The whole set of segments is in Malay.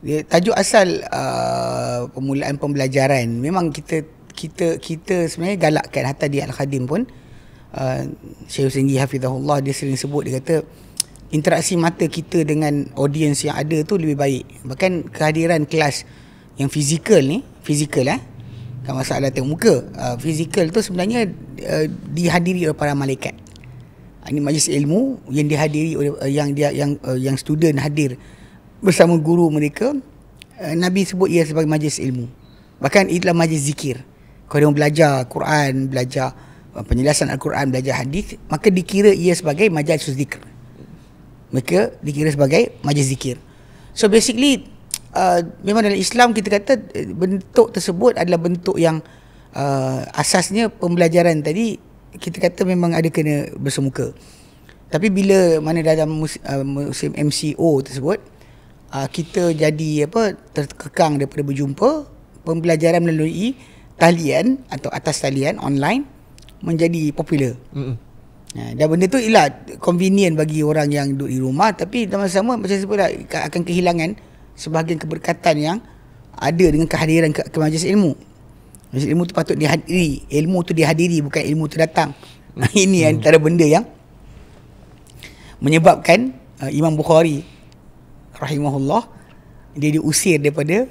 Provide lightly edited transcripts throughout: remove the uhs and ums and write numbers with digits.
Tajuk asal permulaan pembelajaran memang kita sebenarnya galakkan. Hatta di Al-Khadim pun Syekh Hussein Hafizahullah dia sering sebut, dia kata interaksi mata kita dengan audiens yang ada tu lebih baik. Bahkan kehadiran kelas yang fizikal ni, kan masalah tengok muka, fizikal tu sebenarnya dihadiri oleh para malaikat. Ini majlis ilmu yang dihadiri oleh yang student hadir bersama guru mereka. Nabi sebut ia sebagai majlis ilmu. Bahkan itulah majlis zikir. Kalau dia belajar Quran, belajar penjelasan Al-Quran, belajar hadis, maka dikira ia sebagai majlis zikir. Mereka dikira sebagai majlis zikir. So basically memang dalam Islam kita kata bentuk tersebut adalah bentuk yang asasnya pembelajaran tadi kita kata memang ada kena bersemuka. Tapi bila mana dalam musim MCO tersebut kita jadi terkekang daripada berjumpa, pembelajaran melalui talian atau atas talian online menjadi popular. Dan benda tu ialah convenient bagi orang yang duduk di rumah, tapi sama-sama macam sebut akan kehilangan sebahagian keberkatan yang ada dengan kehadiran ke majlis ilmu. Majlis ilmu tu patut dihadiri, ilmu tu dihadiri, bukan ilmu tu datang. Ini antara benda yang menyebabkan Imam Bukhari rahimahullah dia diusir daripada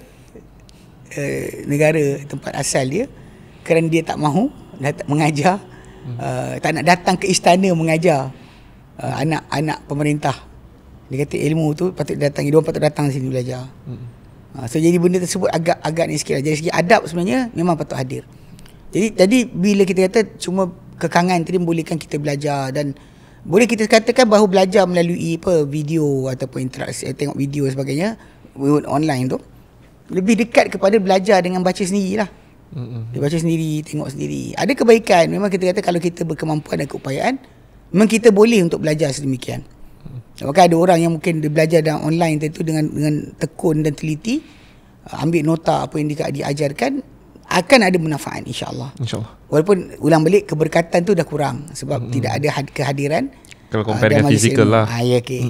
negara tempat asal dia kerana dia tak mahu mengajar, tak nak datang ke istana mengajar anak-anak pemerintah. Dia kata ilmu tu patut datangi, dia patut datang sini belajar. So jadi benda tersebut agak ni sikit lah. Dari segi adab sebenarnya memang patut hadir. Jadi bila kita kata cuma kekangan tadi membolehkan kita belajar, dan boleh kita katakan bahawa belajar melalui video ataupun interaksi, tengok video dan sebagainya online tu lebih dekat kepada belajar dengan baca sendiri lah. Dia baca sendiri, tengok sendiri. Ada kebaikan. Memang kita kata kalau kita berkemampuan dan keupayaan, memang kita boleh untuk belajar sedemikian. Maka ada orang yang mungkin dia belajar dalam online itu dengan tekun dan teliti, ambil nota apa yang diajarkan, akan ada manfaat insya-Allah. Walaupun ulang balik keberkatan tu dah kurang sebab tidak ada kehadiran kalau compare dengan fizikal lah. Ya, okay.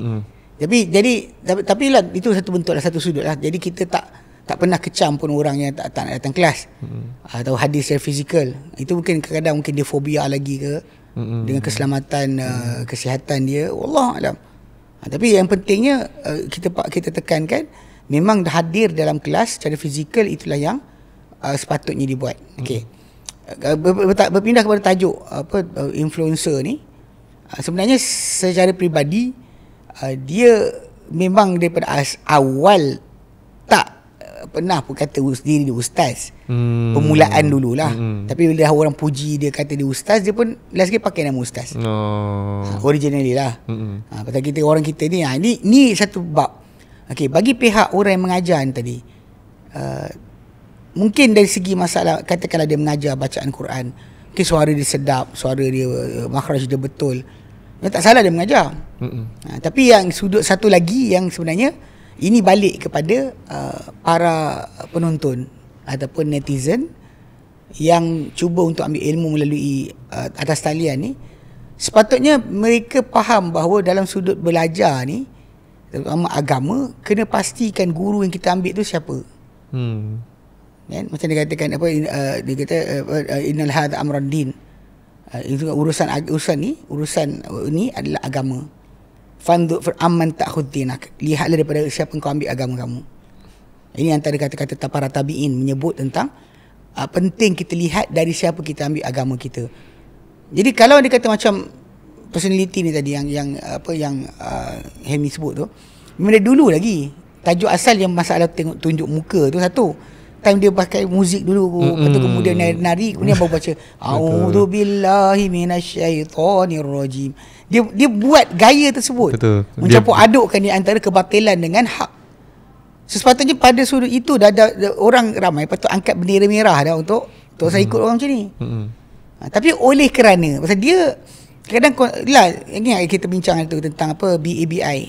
Tapi lah itu satu bentuk lah, satu sudut lah. Jadi kita tak pernah kecam pun orang yang tak nak datang kelas atau hadir secara fizikal. Itu mungkin kadang-kadang mungkin dia fobia lagi ke dengan keselamatan kesihatan dia, wallah alam. Tapi yang pentingnya kita tekankan memang hadir dalam kelas secara fizikal, itulah yang sepatutnya dibuat. Okey. Berpindah kepada tajuk influencer ni, sebenarnya secara peribadi dia memang daripada awal tak pernah pun kata diri dia ustaz. Permulaan dululah. Tapi bila orang puji dia kata dia ustaz, dia pun last sekali pakai nama ustaz. Originally lah. Pasal orang kita ni ni satu bab. Okey, bagi pihak orang yang mengajar ni tadi, mungkin dari segi masalah, katakanlah dia mengajar bacaan Quran, mungkin suara dia sedap, suara dia makhraj dia betul, tak salah dia mengajar. Tapi yang sudut satu lagi yang sebenarnya ini balik kepada para penonton ataupun netizen yang cuba untuk ambil ilmu melalui atas talian ni. Sepatutnya mereka faham bahawa dalam sudut belajar ni, terutama agama, kena pastikan guru yang kita ambil tu siapa. Kan? Macam dia katakan dia kata innal hadza amrad din. Itu urusan ni adalah agama. Fandu amman ta'khudinak. Lihatlah daripada siapa kau ambil agama kamu. Ini antara kata-kata para tabi'in menyebut tentang penting kita lihat dari siapa kita ambil agama kita. Jadi kalau dia kata macam personality ni tadi yang Hemi sebut tu, memang dari dulu lagi tajuk asal yang masalah tengok tunjuk muka tu satu. Time dia pakai muzik dulu, lepas tu kemudian nari, kemudian baru baca a'udzubillahi minasyaitonirrajim. Dia buat gaya tersebut. Mencampur adukkan di antara kebatilan dengan hak. Sepatutnya pada sudut itu dah orang ramai patut angkat bendera merah dah untuk saya ikut orang macam ni. Tapi oleh kerana pasal dia kadang lah, ini kita bincang tu tentang BABI.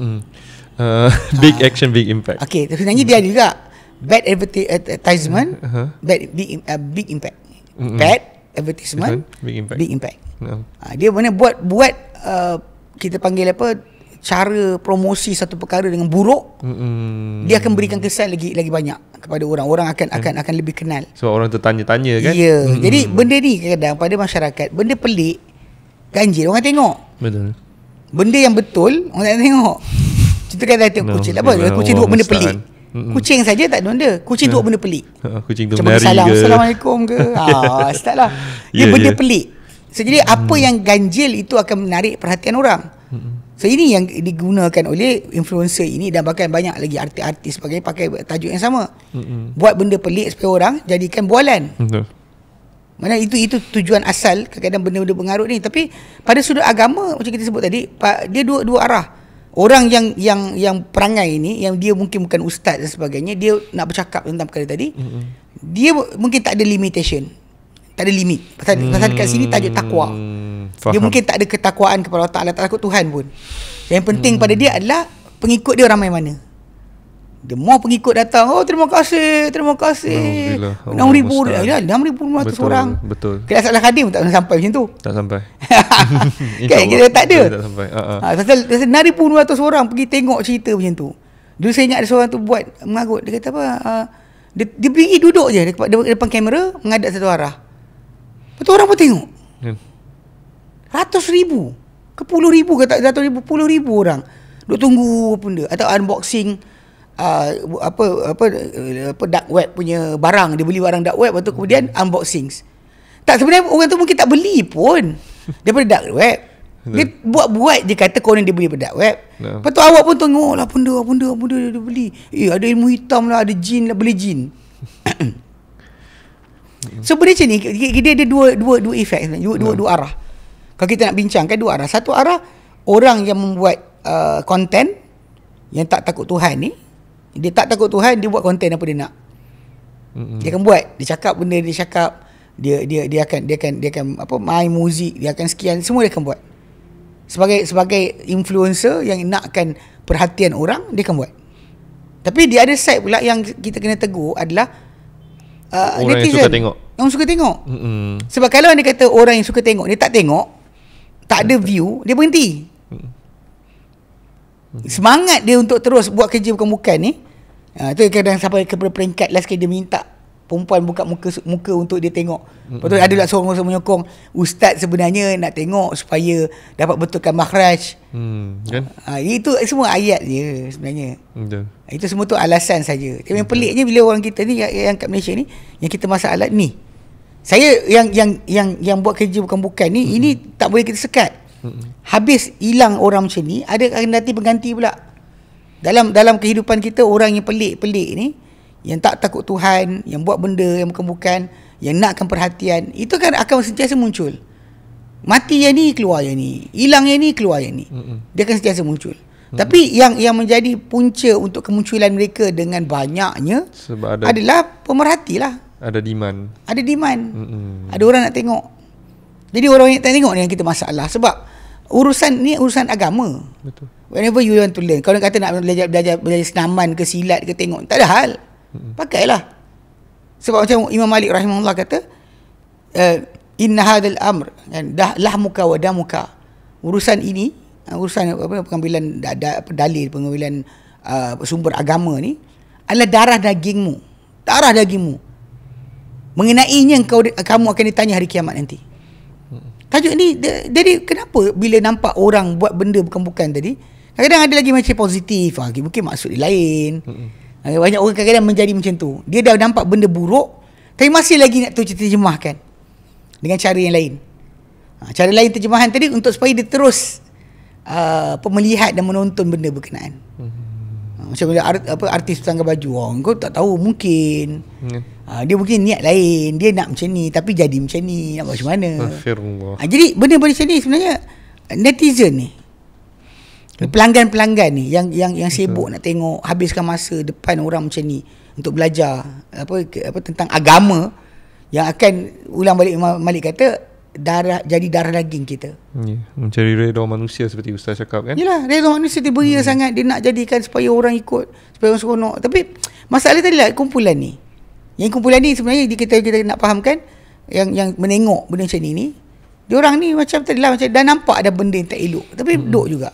Big action, big impact. Okey, sebenarnya dia ada juga bad advertisement, big impact. Bad advertisement, big impact. Dia mana buat kita panggil cara promosi satu perkara dengan buruk, dia akan berikan kesan lagi banyak kepada orang. Orang akan lebih kenal. Sebab orang tertanya-tanya kan. Ya. Jadi benda ni kadang-kadang pada masyarakat, benda pelik, ganjil orang tengok. Betul. Benda yang betul orang tak tengok. Kita kan dah tengok kucing. Tak apa, kucing tengok benda pelik. Kucing saja tak ada benda. Kucing tengok benda pelik. Kucing tu macam menari salam, ke. Assalamualaikum ke. Start lah. Dia benda pelik. So, jadi apa yang ganjil itu akan menarik perhatian orang. So ini yang digunakan oleh influencer ini, dan bahkan banyak lagi artis-artis pakai tajuk yang sama. Buat benda pelik supaya orang jadikan bualan. Mana itu tujuan asal kadang-kadang benda-benda pengaruh ni. Tapi pada sudut agama macam kita sebut tadi, dia dua arah. Orang yang perangai ini, yang dia mungkin bukan ustaz dan sebagainya, dia nak bercakap tentang perkara tadi, dia mungkin tak ada limitation, tak ada limit. Pasal dekat sini tajuk takwa. Faham. Dia mungkin tak ada ketakwaan kepada Allah Ta'ala, tak takut Tuhan pun. Yang penting pada dia adalah pengikut dia ramai mana. Dia mau pengikut datang, terima kasih 6,500 orang. Betul. Kelas salah Khaadem tak sampai macam tu. Tak sampai. Kan kita tak ada. Tak sampai. Pasal 6,500 orang pergi tengok cerita macam tu. Dulu saya ingat ada seorang tu buat mengagut. Dia kata apa? Dia pergi duduk je depan kamera, menghadap satu arah. Betul, orang pun tengok. Ratus ribu ke puluh ribu, kata ratus ribu, puluh ribu orang duk tunggu apa benda, atau unboxing dark web punya barang. Dia beli barang dark web, lepas tu kemudian unboxing. Tak, sebenarnya orang tu mungkin tak beli pun daripada dark web. Dia buat je kata konon dia beli daripada dark web. Lepas tu awak pun tengok lah benda dia beli. Ada ilmu hitam lah, ada jin lah, beli jin. So benda macam ni, dia ada dua efek, dua arah. Kalau kita nak bincangkan dua arah. Satu arah, orang yang membuat konten yang tak takut Tuhan ni, dia tak takut Tuhan, dia buat konten apa dia nak. Dia akan buat, dia cakap benda dia cakap, dia akan apa, main muzik, dia akan sekian, semua dia akan buat. Sebagai influencer yang nakkan perhatian orang, dia akan buat. Tapi dia ada side pula yang kita kena tegur adalah orang netizen, yang suka tengok. Yang suka tengok. Sebab kalau dia kata orang yang suka tengok, dia tak tengok, tak ada view, dia berhenti. Semangat dia untuk terus buat kerja bukan-bukan ni, tu kadang sampai kepada peringkat last kali dia minta perempuan buka muka untuk dia tengok. Lepas tu ada lah seorang menyokong, ustaz sebenarnya nak tengok supaya dapat betulkan makhraj. Kan? Itu semua ayat je sebenarnya. Betul. Itu semua tu alasan saja. Tapi yang peliknya bila orang kita ni yang kat Malaysia ni, yang kita masalah ni, saya yang buat kerja bukan-bukan ni, ini tak boleh kita sekat. Habis hilang orang macam ni, ada akan nanti pengganti pula. Dalam kehidupan kita, orang yang pelik-pelik ni, yang tak takut Tuhan, yang buat benda yang bukan-bukan, yang nakkan perhatian, itu kan akan sentiasa muncul. Mati yang ni, keluar yang ni. Hilang yang ni, keluar yang ni. Dia akan sentiasa muncul. Tapi yang menjadi punca untuk kemunculan mereka dengan banyaknya adalah pemerhati lah. Ada demand. Ada demand. Ada orang nak tengok. Jadi orang yang tak tengok ni yang kita masalah. Sebab urusan ni urusan agama. Betul. Whenever you want to learn, kalau kata nak belajar senaman ke silat ke, tengok, tak ada hal. Pakailah. Sebab macam Imam Malik rahimahullah kata, inna hadzal amr, kan, lahmuka wa damuka. Urusan ini, urusan pengambilan dalil, pengambilan sumber agama ni adalah darah dagingmu. Darah dagingmu. Mengenainya kamu akan ditanya hari kiamat nanti. Tajuk ni, jadi kenapa bila nampak orang buat benda bukan-bukan tadi, kadang-kadang ada lagi macam positif, mungkin maksud dia lain. Banyak orang kadang-kadang menjadi macam tu. Dia dah nampak benda buruk, tapi masih lagi nak terjemahkan dengan cara yang lain. Cara lain terjemahan tadi untuk supaya dia terus melihat dan menonton benda berkenaan. Macam bila artis tangga baju, kau tak tahu mungkin dia mungkin niat lain, dia nak macam ni tapi jadi macam ni, nak buat macam mana. Jadi benda-benda macam ni sebenarnya netizen ni, pelanggan-pelanggan ni yang sibuk nak tengok, habiskan masa depan orang macam ni untuk belajar apa tentang agama yang akan ulang balik Malik kata jadi darah daging kita. Mencari redha manusia seperti Ustaz cakap kan. Yalah, redha manusia dia beria sangat, dia nak jadikan supaya orang ikut, supaya orang seronok. Tapi masalah tadi lah kumpulan ni. Yang kumpulan ni sebenarnya kita nak fahamkan, yang menengok benda macam ni, dia orang ni macam tadi lah, macam dah nampak ada benda yang tak elok tapi duduk juga.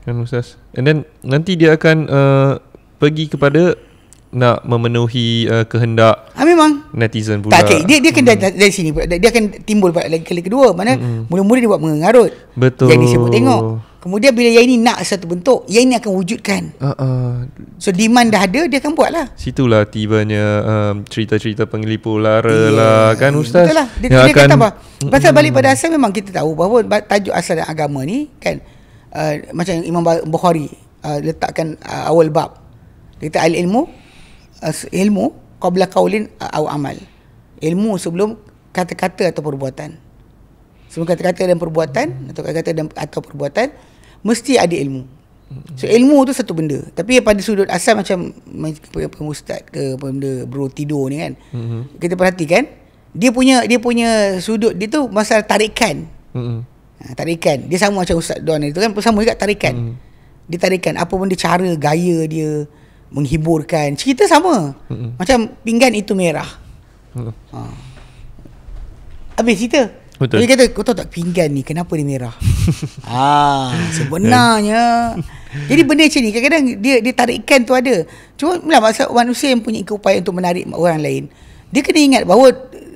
Kan Ustaz. And then nanti dia akan pergi kepada nak memenuhi kehendak memang netizen pula. Tak, dia akan dari sini pula. Dia akan timbul pada kali kedua. Mana mula-mula dia buat mengarut. Betul. Yang disebut tengok. Kemudian bila yang ini nak satu bentuk, yang ini akan wujudkan. So demand dah ada, dia akan buat lah. Situlah tibanya cerita-cerita pengelipur lara lah kan Ustaz. Betul lah. Dia akan tambah. Pasal balik pada asal memang kita tahu bahawa tajuk asal dan agama ni kan, macam Imam Bukhari letakkan awal bab. Dia kata ilmu qabla qaulin aw amal. Ilmu sebelum kata-kata atau perbuatan. Sebelum kata-kata dan perbuatan atau kata-kata dan atau perbuatan mesti ada ilmu. So ilmu tu satu benda. Tapi pada sudut asal macam ustaz ke benda bro tidur ni kan. Kita perhatikan dia punya sudut dia tu masalah tarikan. Tarikan. Dia sama macam Ustaz Don itu kan, sama juga tarikan. Dia tarikan apa benda cara gaya dia menghiburkan. Cerita sama. Macam pinggan itu merah. Habis cerita. Betul. Dia kata, kau tahu tak pinggan ni kenapa dia merah? Sebenarnya. Jadi benda macam ni kadang-kadang dia tarikan tu ada. Cuma manusia yang punya keupayaan untuk menarik orang lain, dia kena ingat bahawa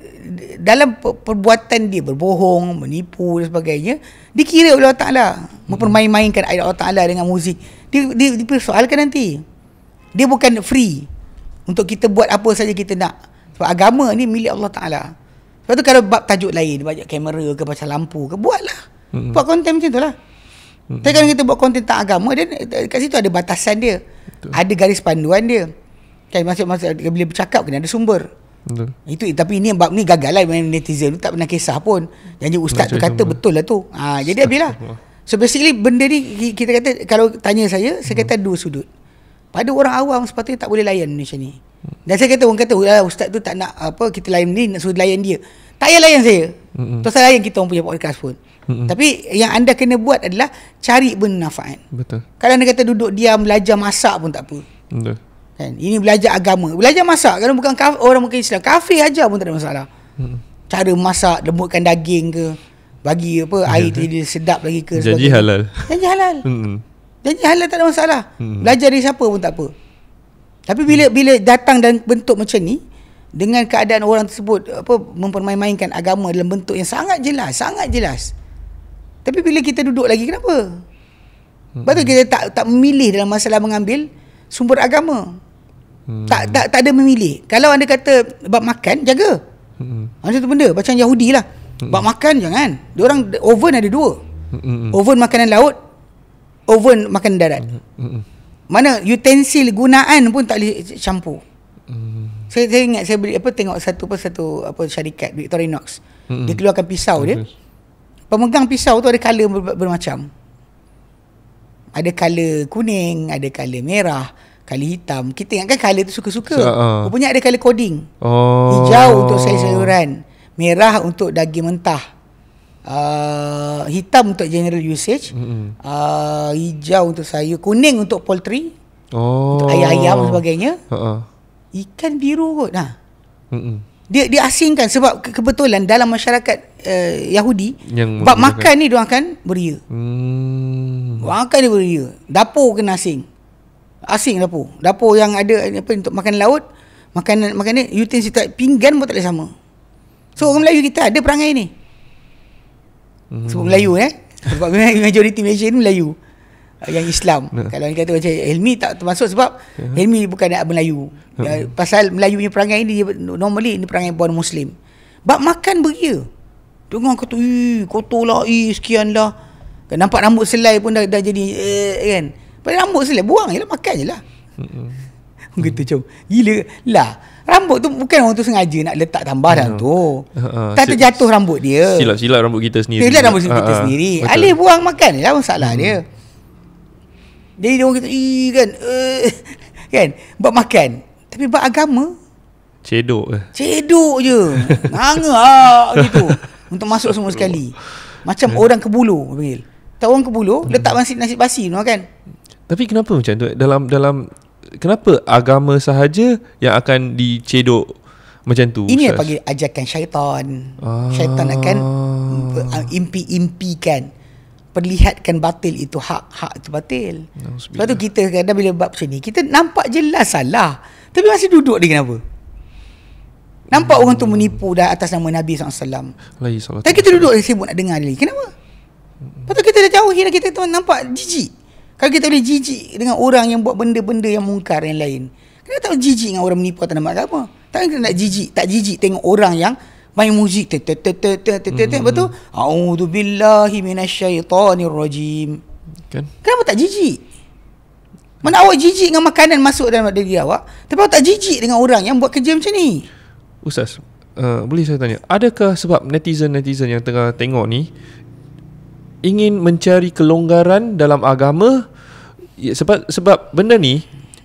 dalam perbuatan dia berbohong, menipu dan sebagainya, dikira oleh Allah Ta'ala. Mempermain-mainkan ayat Allah Ta'ala dengan muzik. Dia dipersoalkan nanti. Dia bukan free untuk kita buat apa saja kita nak. Sebab agama ni milik Allah Ta'ala. Sebab tu kalau bab tajuk lain, banyak kamera ke, pasal lampu ke, buatlah. Buat konten macam tu lah. Tapi kalau kita buat konten tentang agama, dia kat situ ada batasan dia. Betul. Ada garis panduan dia. Kan masa bila bercakap kena ada sumber. Betul. Itu tapi ini bab ni gagal lah netizen tak pernah kisah pun. Janji ustaz tu kata betul lah tu. Jadi habislah. So basically benda ni kita kata kalau tanya saya kata dua sudut. Pada orang awam sepatutnya tak boleh layan macam ni. Dan saya kata orang kata ustaz tu tak nak apa kita layan ni, nak suruh layan dia. Tak payah layan saya. Tak usah layan kita orang punya podcast pun. Tapi yang anda kena buat adalah cari bermanfaat. Betul. Kalau anda kata duduk diam belajar masak pun tak apa. Betul. Kan? Ini belajar agama. Belajar masak kalau bukan orang bukan Islam, kafir ajar pun tak ada masalah. Cara masak, lembutkan daging ke, bagi apa air tu jadi sedap lagi ke. Janji halal. Janji halal. Janji halal tak ada masalah. Belajar dari siapa pun tak apa. Tapi bila datang dan bentuk macam ni, dengan keadaan orang tersebut apa mempermain-mainkan agama dalam bentuk yang sangat jelas. Tapi bila kita duduk lagi, kenapa? Betul kita tak memilih dalam masalah mengambil sumber agama. Tak ada memilih. Kalau anda kata bab makan, jaga. Satu benda macam Yahudi lah. Bab makan jangan. Diorang oven ada dua. Oven makanan laut, oven makanan darat. Mana utensil gunaan pun tak boleh campur. Saya ingat saya beli tengok satu syarikat Victorinox. Dia keluarkan pisau dia. Pemegang pisau tu ada color bermacam. Ada color kuning, ada color merah, color hitam. Kita ingatkan color tu suka-suka. Rupanya ada color coding. Hijau untuk sayur-sayuran, merah untuk daging mentah, hitam untuk general usage, hijau untuk sayur, kuning untuk poultry, untuk ayam-ayam dan sebagainya. Ikan biru kot. Dia asingkan sebab kebetulan dalam masyarakat Yahudi bab makan ni diorang akan beria. Makan dia beria. Dapur kena asing. Asing dapur yang ada apa untuk makan laut, makanan utensil pinggan pun tak boleh sama. So orang Melayu kita ada perangai ni. Sebab Melayu sebab majoriti Malaysia ni Melayu. Yang Islam. Kalau kita kata macam Ilmi tak termasuk sebab Ilmi bukan nak Melayu. Pasal Melayu punya perangai ni normally ni perangai born Muslim. Bab makan beria. Dengar kata kotor lah, sekian lah. Nampak rambut selai pun dah jadi kan. Pada rambut selai buang je lah, makan je lah. Gitu macam gila lah. Rambut tu bukan orang tu sengaja nak letak tambah dalam tu. Tak terjatuh rambut dia. Silap rambut kita sendiri. Silap rambut kita sendiri. Alih buang makan je lah masalah dia. Jadi dia orang kata kan bab makan. Tapi bab agama cedok je. Nganga gitu. Untuk masuk semua sekali. Macam orang kebulu panggil. Tak orang kebulu letak nasi basi kan. Tapi kenapa macam tu? Dalam kenapa agama sahaja yang akan dicedok macam tu? Ini yang panggil ajakan syaitan. Syaitan akan impi-impikan perlihatkan batil itu hak itu batil. Sebab tu kita kadang bila bab macam ni, kita nampak jelas salah, tapi masih duduk dia kenapa? Nampak orang tu menipu dah atas nama Nabi SAW. Dan kita duduk sibuk nak dengar dia. Kenapa? Lepas tu kita dah jauhi dah, kita tu nampak jijik. Kalau kita boleh jijik dengan orang yang buat benda-benda yang mungkar yang lain, kenapa tak jijik dengan orang menipu atas nama agama? Tak nak jijik, tak jijik tengok orang yang main muzik betul. A'udzubillahi minasyaitonirrajim. Kan? Kenapa tak jijik? Mana awak jijik dengan makanan masuk dalam diri awak, tapi awak tak jijik dengan orang yang buat kerja macam ni? Ustaz, boleh saya tanya, adakah sebab netizen yang tengah tengok ni ingin mencari kelonggaran dalam agama? Sebab benda ni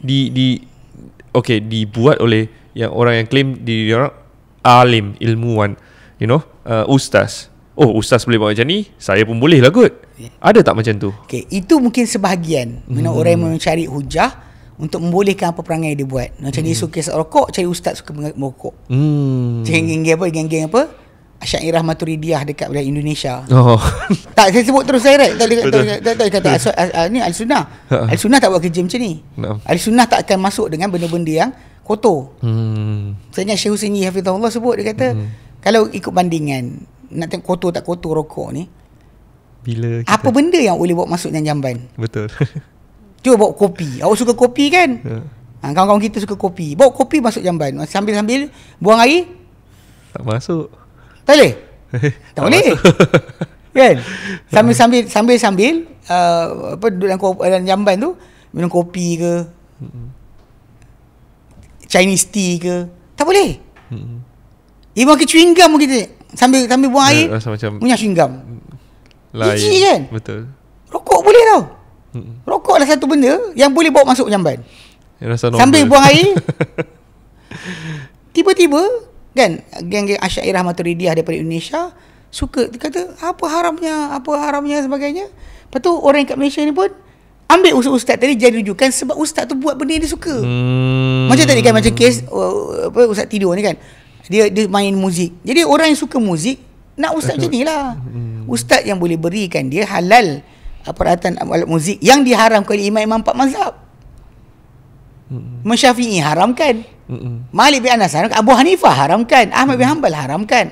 dibuat oleh yang orang yang claim diri orang alim, ilmuwan, ustaz. Oh, ustaz boleh buat macam ni, saya pun boleh lah kot. Ada tak macam tu? Itu mungkin sebahagian orang yang mencari hujah untuk membolehkan apa perangai dia buat. Macam dia suka rokok, cari ustaz suka merokok. Geng-geng apa? Asy'ariyah Maturidiyah dekat wilayah Indonesia. Tak, saya sebut terus direct. Tak kata ni Al-Sunnah. Al-Sunnah tak buat kerja macam ni. Al-Sunnah tak akan masuk dengan benda-benda yang kotor. Saya ingat Syekh Husaini Hafizahullah sebut, dia kata kalau ikut bandingan nak tengok kotor tak kotor rokok ni, bila kita, apa benda yang boleh bawa masuk dalam jamban? Betul. Cuba bawa kopi. Awak suka kopi kan? Kawan-kawan kita suka kopi. Bawa kopi masuk jamban, sambil-sambil buang air, tak masuk. Tak boleh? Tak boleh. Kan? Sambil-sambil duduk dalam jamban tu minum kopi ke, Chinese tea ke, tak boleh. Ibu makan chewing gum kita sambil buang air, macam punya chewing gum. Jijik kan? Betul. Rokok boleh tau. Rokok adalah satu benda yang boleh bawa masuk jamban. Sambil buang air. Tiba-tiba kan, geng-geng Asy'ariyah Maturidiyah daripada Indonesia suka, dia kata apa haramnya sebagainya. Lepas tu orang kat Malaysia ni pun ambil ustaz tadi jadi rujukan, sebab ustaz tu buat benda yang dia suka. Macam tadi kan, macam kes ustaz tidur ni kan, dia main muzik. Jadi orang yang suka muzik nak ustaz macam ni lah. Ustaz yang boleh berikan dia halal peralatan alat muzik yang diharamkan oleh imam-imam 4 mazhab. Syafi'i haramkan, Malik bin Anas haramkan, Abu Hanifah haramkan, Ahmad bin Hanbal haramkan.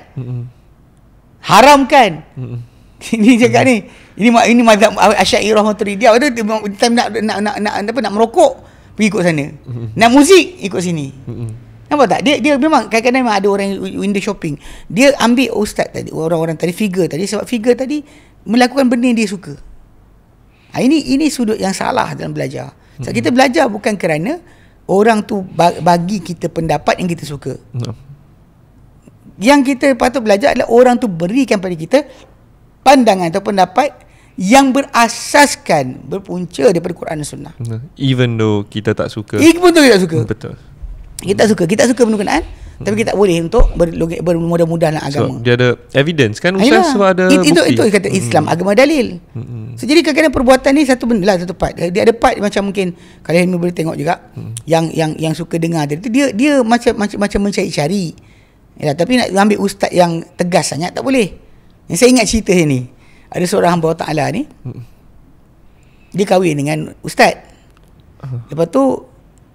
Ini cakap ni, ini mazhab Asy'ariyah Maturidiyah. Time nak merokok pergi ikut sana, nak muzik ikut sini. Nampak tak? Dia memang kadang-kadang memang ada orang window shopping. Dia ambil ustaz tadi, orang-orang tadi, figure tadi, sebab figure tadi melakukan benda yang dia suka. Ini sudut yang salah dalam belajar. Sebab kita belajar bukan kerana orang tu bagi kita pendapat yang kita suka. Yang kita patut belajar adalah orang tu berikan pada kita pandangan atau pendapat yang berasaskan, berpunca daripada Quran dan Sunnah. Even though kita tak suka. Even though kita tak suka. Betul. Kita suka benda Quran, tapi kita tak boleh untuk bermudah-mudah dalam agama. So, dia ada evidence kan Ustaz, sebab ada bukti. Itu kata Islam, agama dalil. So, jadi kadang-kadang perbuatan ni satu benda lah, satu part. Dia ada part macam mungkin kalau Ilmu boleh tengok juga, yang suka dengar dia macam mencari-cari. Ya, tapi nak ambil ustaz yang tegas sangat tak boleh. Yang saya ingat cerita ni, ada seorang hamba Allah Ta'ala ni, dia kahwin dengan ustaz. Lepas tu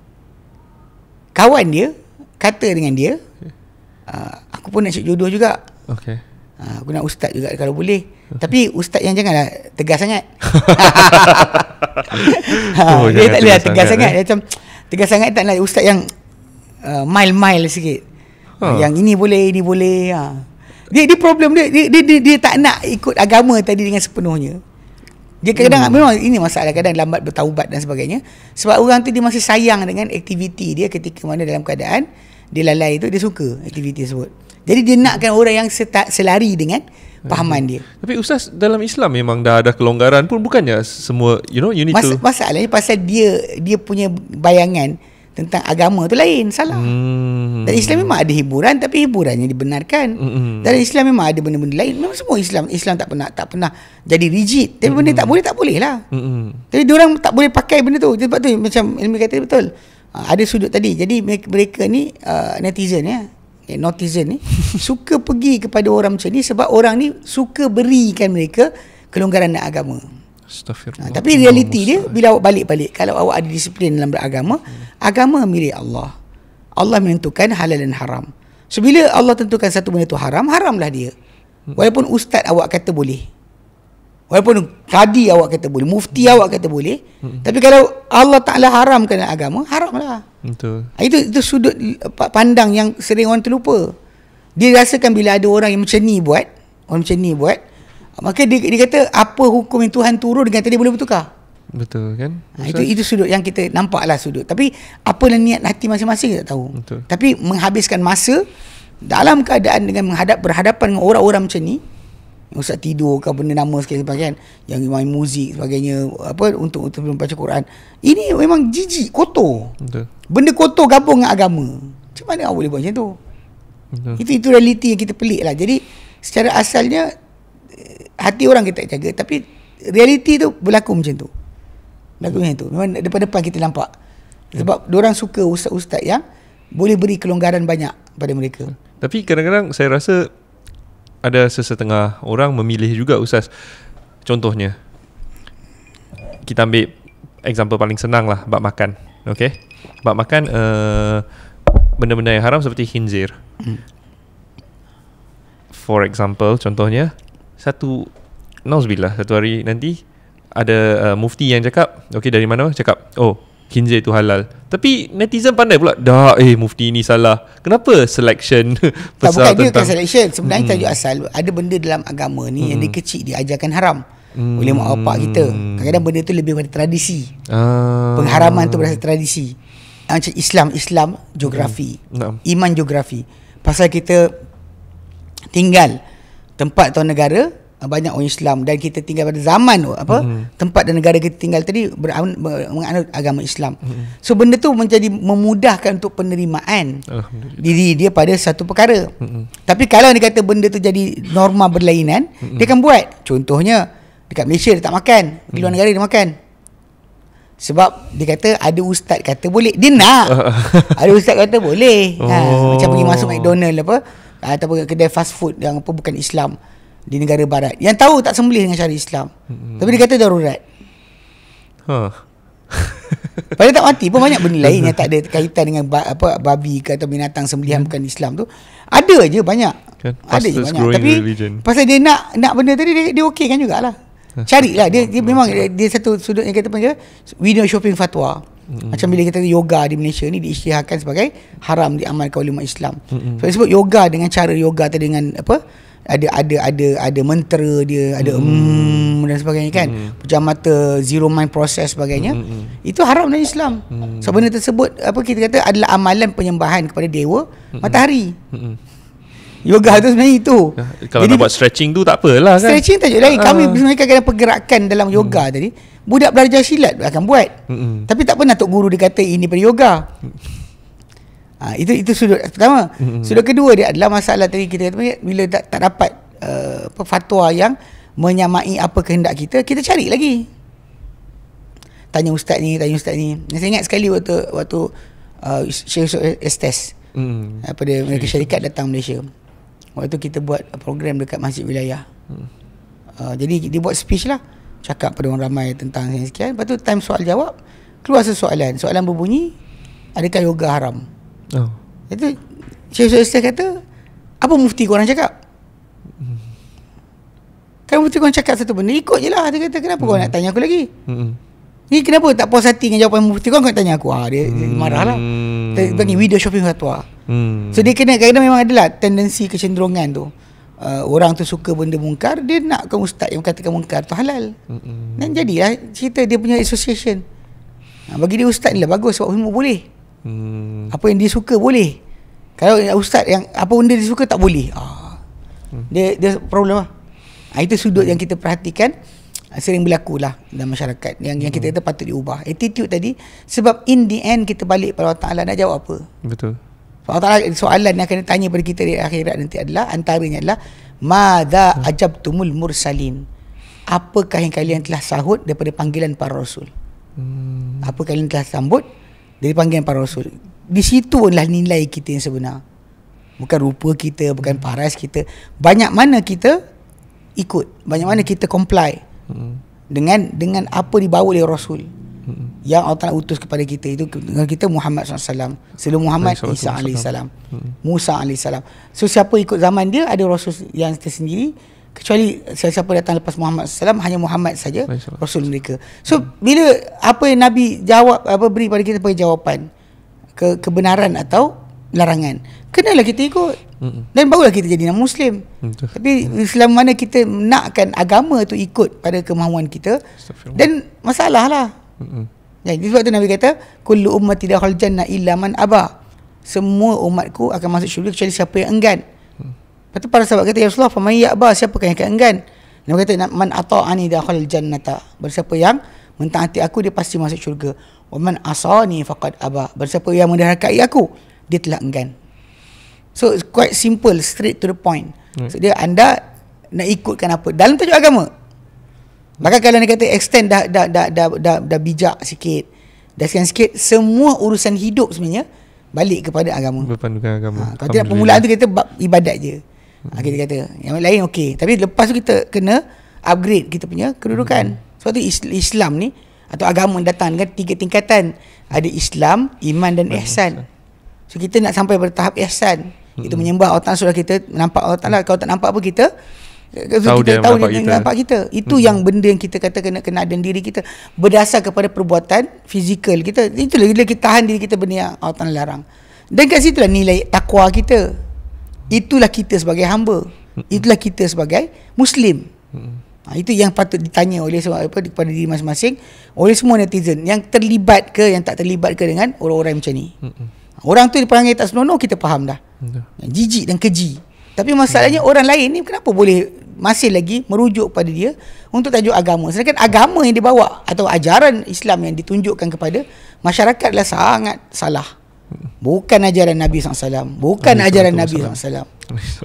kawan dia kata dengan dia, aku pun nak cari jodoh juga. Aku nak ustaz juga kalau boleh. Tapi ustaz yang janganlah tegas sangat. Dia tak boleh tegas sangat. Dia macam tegas sangat, tak nak ustaz yang mild sikit. Yang ini boleh. Dia problem dia tak nak ikut agama tadi dengan sepenuhnya. Dia kadang-kadang memang ini masalah, kadang lambat bertaubat dan sebagainya, sebab orang tu dia masih sayang dengan aktiviti dia ketika mana dalam keadaan dia lalai tu, dia suka aktiviti tersebut. Jadi dia nakkan orang yang selari dengan pahaman dia. Tapi Ustaz, dalam Islam memang dah ada kelonggaran pun, bukannya semua you need to. Masalahnya pasal dia punya bayangan tentang agama tu lain, salah. Dan Islam memang ada hiburan, tapi hiburannya dibenarkan. Dalam Islam memang ada benda-benda lain. Memang semua Islam tak pernah jadi rigid. Tapi benda tak boleh lah. Tapi diorang tak boleh pakai benda tu. Sebab tu macam Ilmu kata betul. Ada sudut tadi. Jadi mereka ni netizen ni suka pergi kepada orang macam ni, sebab orang ni suka berikan mereka kelonggaran nak agama. Astaghfirullah. Tapi realiti dia bila awak balik-balik, kalau awak ada disiplin dalam beragama, agama milik Allah. Allah menentukan halal dan haram. So bila Allah tentukan satu benda tu haram, haramlah dia. Walaupun ustaz awak kata boleh, walaupun kadi awak kata boleh, mufti awak kata boleh, tapi kalau Allah Ta'ala haramkan agama, haramlah. Betul. Itu sudut pandang yang sering orang terlupa. Dia rasakan bila ada orang yang macam ni buat, maka dia kata apa hukum yang Tuhan turun dengan dia boleh bertukar. Betul kan? Itu sudut yang kita nampaklah sudut. Tapi apalah niat hati masing-masing kita tak tahu. Betul. Tapi menghabiskan masa dalam keadaan dengan berhadapan dengan orang-orang macam ni, yang ustaz tidur ke benda nama sekali sebagainya, yang main muzik sebagainya, apa untuk membaca Quran. Ini memang jijik, kotor. Betul. Benda kotor gabung dengan agama. Macam mana awak boleh buat macam tu? Betul. Itu realiti yang kita pelik lah. Jadi secara asalnya hati orang kita jaga, tapi realiti tu berlaku macam tu. Memang depan-depan kita nampak. Sebab diorang suka ustaz-ustaz yang boleh beri kelonggaran banyak pada mereka. Tapi kadang-kadang saya rasa ada sesetengah orang memilih juga ustaz. Contohnya, kita ambil example paling senang lah, bab makan. Okay, bab makan benda-benda yang haram seperti khinzir. For example, contohnya satu hari nanti ada mufti yang cakap, okay, dari mana cakap, oh, khinzir itu halal. Tapi netizen pandai pula, dah mufti ni salah. Kenapa selection pasal bukan dia kan selection. Sebenarnya tajuk asal ada benda dalam agama ni yang dia kecil diajarkan haram oleh mak bapak kita. Kadang-kadang benda tu lebih pada tradisi. Pengharaman tu berasal tradisi. Macam Islam geografi, iman geografi. Pasal kita tinggal tempat atau negara banyak orang Islam dan kita tinggal pada zaman tempat dan negara kita tinggal tadi menganut agama Islam. So benda tu menjadi memudahkan untuk penerimaan diri dia pada satu perkara. Tapi kalau dia kata benda tu jadi norma berlainan, dia akan buat. Contohnya dekat Malaysia dia tak makan, di luar negara dia makan. Sebab dia kata ada ustaz kata boleh. Dia nak ada ustaz kata boleh. Macam pergi masuk McDonald ataupun kedai fast food yang bukan Islam di negara barat, yang tahu tak sembelih dengan cara Islam, tapi dia kata darurat. Padahal tak mati pun banyak benda lain yang tak ada kaitan dengan babi ke atau binatang sembelihan bukan Islam tu. Ada je banyak kan, ada je banyak. Tapi religion. Pasal dia nak benda tadi, dia okeykan jugalah. Carilah dia memang dia satu sudut yang kita panggil window shopping fatwa. Macam bila kita yoga di Malaysia ni diisytiharkan sebagai haram diamalkan oleh umat Islam. So disebut yoga dengan cara yoga tadi dengan ada mentera dia, ada dan sebagainya kan. Pejam mata, zero mind process sebagainya. Itu haram dalam Islam. So benda tersebut kita kata adalah amalan penyembahan kepada dewa matahari. Yoga tu sebenarnya itu. Kalau jadi, nak buat stretching tu tak apalah kan. Stretching tajuk lain. Kami sebenarnya kadang pergerakan dalam yoga tadi. Budak belajar silat akan buat. Tapi tak pernah tok guru dia kata ini pada yoga. Itu sudut pertama. Sudut kedua dia adalah masalah tadi kita kata bila tak dapat fatwa yang menyamai apa kehendak kita cari lagi. Tanya ustaz ni. Saya ingat sekali waktu Syekh Estes daripada mereka syarikat datang Malaysia. Waktu kita buat program dekat masjid wilayah. Jadi dia buat speech lah, cakap pada orang ramai tentang sekian. Lepas tu time soal jawab, keluar soalan berbunyi, adakah yoga haram? Itu Syekh Estes kata, apa mufti korang cakap? Kan mufti korang cakap satu benda, ikut je lah. Dia kata, kenapa korang nak tanya aku lagi? Ni kenapa tak puas hati dengan jawapan mufti korang tanya aku? Dia marah lah. Dia bagi video shopping fatwa. So dia kadang-kadang memang adalah tendensi kecenderungan tu. Orang tu suka benda mungkar, dia nakkan ustaz yang katakan mungkar tu halal. Dan jadilah cerita dia punya association. Bagi dia ustaz ni lah bagus sebab semua boleh. Apa yang dia suka boleh. Kalau ustaz yang apa benda dia suka tak boleh, dia problem lah. Itu sudut yang kita perhatikan sering berlaku lah dalam masyarakat yang kita kata patut diubah. Attitude tadi, sebab in the end kita balik pada Allah Ta'ala nak jawab apa. Betul. Allah Ta'ala soalan yang akan ditanya pada kita di akhirat nanti adalah, antaranya adalah madza ajabtumul mursalin, apakah yang kalian telah sahut daripada panggilan para rasul. Apa kalian telah sambut dari panggilan para rasul. Di situ adalah nilai kita yang sebenar. Bukan rupa kita, bukan paras kita. Banyak mana kita ikut, banyak mana kita comply dengan apa dibawa oleh Rasul yang Allah Ta'ala utus kepada kita. Itu kita Muhammad SAW, sebelum Muhammad Isa AS, Musa AS. So siapa ikut zaman dia, ada Rasul yang tersendiri. Kecuali siapa datang lepas Muhammad SAW, hanya Muhammad saja Rasul mereka. So bila apa yang Nabi jawab, beri pada kita sebagai jawapan kebenaran atau larangan, kenalah kita ikut. Dan barulah kita jadi Muslim. Tapi selama mana kita nakkan agama tu ikut pada kemahuan kita, dan masalah lah. Jadi sebab tu Nabi kata kullu ummati dakhal jannah illa man aba, semua umatku akan masuk syurga kecuali siapa yang enggan. Lepas tu para sahabat kata, ya Rasulullah, faman ya'ba, siapakah yang akan enggan? Nabi kata, man ata'ani dakhal jannata, bersiapa yang mentaati aku, dia pasti masuk syurga. Wa man asani faqad aba, bersiapa yang mendurhakai aku, dia telah enggan. So it's quite simple, straight to the point. So dia, anda nak ikutkan apa dalam tajuk agama. Bahkan kalau dia kata extend dah bijak sikit, dah sekian sikit, semua urusan hidup sebenarnya balik kepada agama. Berpandukan agama. Kalau tidak, permulaan tu kita bab ibadat je. Kita kata yang lain okey, tapi lepas tu kita kena upgrade kita punya kedudukan. Sebab tu Islam ni atau agama datang dengan 3 tingkatan. Ada Islam, iman dan ihsan. So kita nak sampai pada tahap ihsan, itu menyembah Allah Ta'ala, sudah kita nampak Allah Ta'ala. Kalau tak nampak apa, kita tahu dia nampak kita. Itu yang benda yang kita kata kena dan diri kita berdasar kepada perbuatan fizikal kita. Itulah bila kita tahan diri kita benda yang Allah Ta'ala larang. Dan kat situlah nilai takwa kita. Itulah kita sebagai hamba. Itulah kita sebagai Muslim. Itu yang patut ditanya oleh kepada diri masing-masing, oleh semua netizen yang terlibat ke yang tak terlibat ke dengan orang-orang macam ni. Orang tu dipanggil tak senonoh, kita faham dah. Jijik dan keji. Tapi masalahnya orang lain ni kenapa boleh masih lagi merujuk pada dia untuk tajuk agama, sedangkan agama yang dibawa atau ajaran Islam yang ditunjukkan kepada masyarakat adalah sangat salah. Bukan ajaran Nabi SAW, bukan ajaran Nabi SAW.